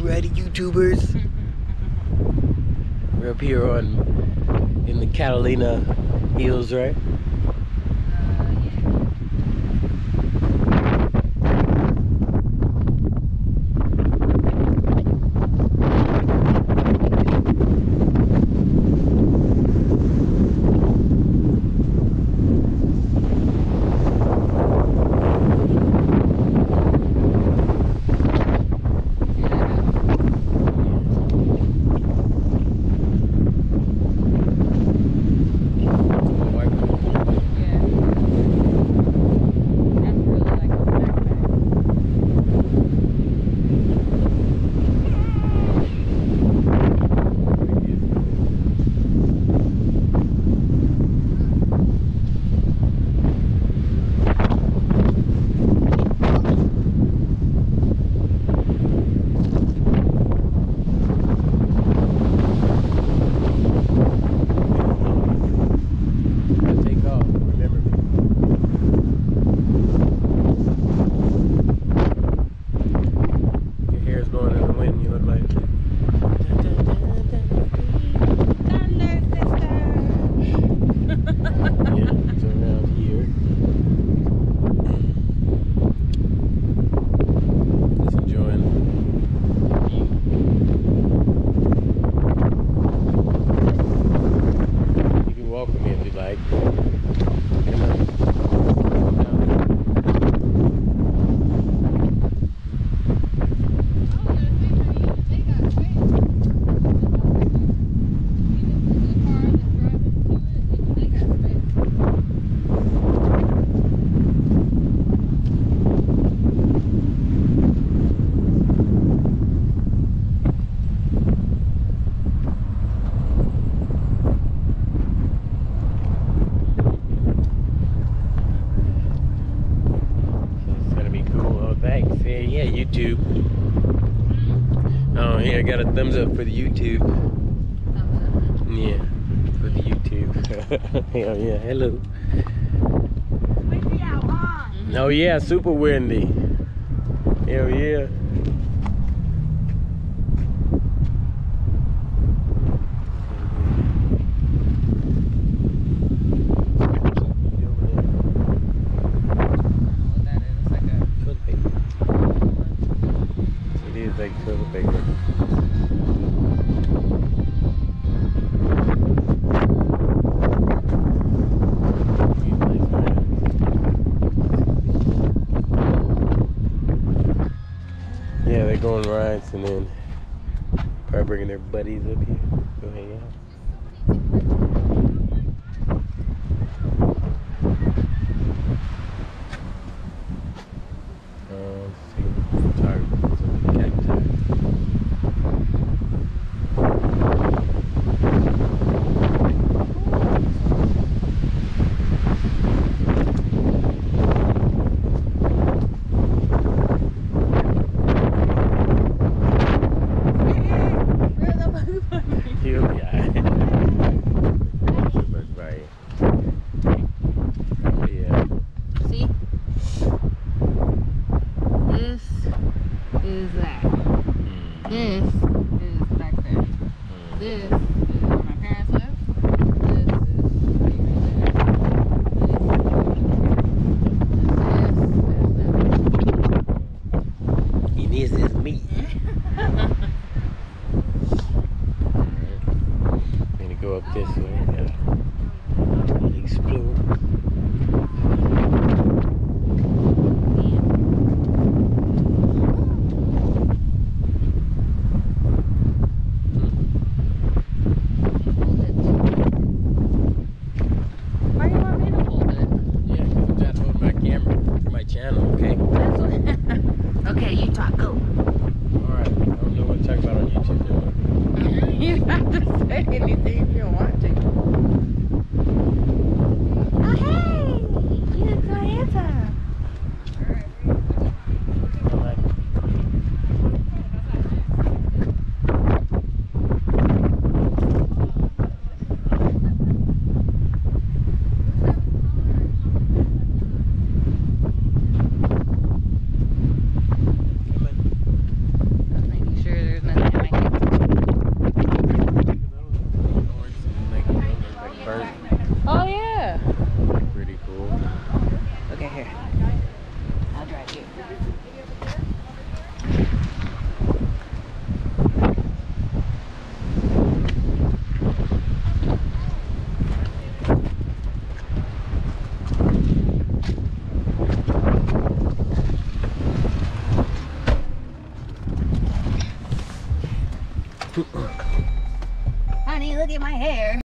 ready, YouTubers? We're up here in the Catalina Hills, right? Yeah, YouTube. Oh, here I got a thumbs up for the YouTube. Yeah, for the YouTube. Hell yeah, hello. Windy out, huh? Oh yeah, super windy. Hell yeah. Like toilet paper. Yeah, they're going rides and then probably bringing their buddies up here. Go hang out. This way, yeah. Explore. Why do you want me to hold it? Yeah, because I'm trying to hold my camera for my channel, okay? Okay, you talk, go. Alright, I don't know what to talk about on YouTube though. You don't have to say anything if you don't want to. Oh, hey! You look so handsome. Just making sure there's my hair.